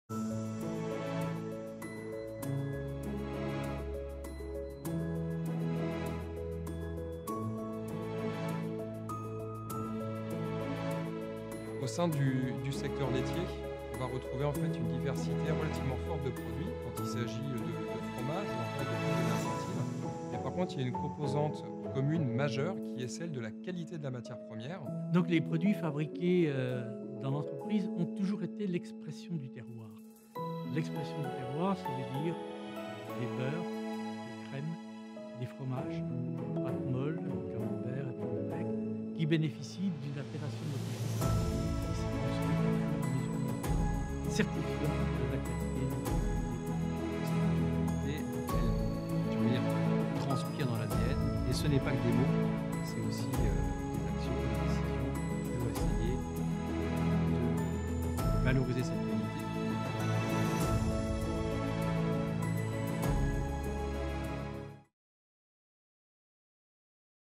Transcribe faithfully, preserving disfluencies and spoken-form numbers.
Au sein du, du secteur laitier, on va retrouver en fait une diversité relativement forte de produits quand il s'agit de, de fromage ou en fait de produits d'incentive. Mais par contre, il y a une composante commune majeure qui est celle de la qualité de la matière première. Donc les produits fabriqués euh, dans l'entreprise ont toujours été l'expression du terroir. L'expression du terroir, ça veut dire des beurres, des crèmes, des fromages, des pâtes molles, du camembert et du bleu, qui bénéficient d'une appellation d'origine qui s'est construite au fur et à mesure du temps, certifiant de la qualité des produits. Et elle, tu veux dire, transpire dans l'A D N. Et ce n'est pas que des mots, c'est aussi euh, des actions, des décisions pour essayer de valoriser cette qualité.